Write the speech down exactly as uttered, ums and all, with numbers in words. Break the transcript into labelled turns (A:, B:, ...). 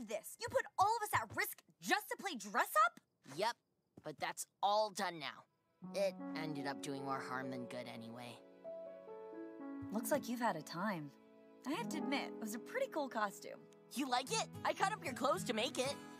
A: of this. You put all of us at risk just to play dress up?
B: Yep, but that's all done now. It ended up doing more harm than good anyway.
A: Looks like you've had a time. I have to admit, it was a pretty cool costume.
B: You like it? I cut up your clothes to make it.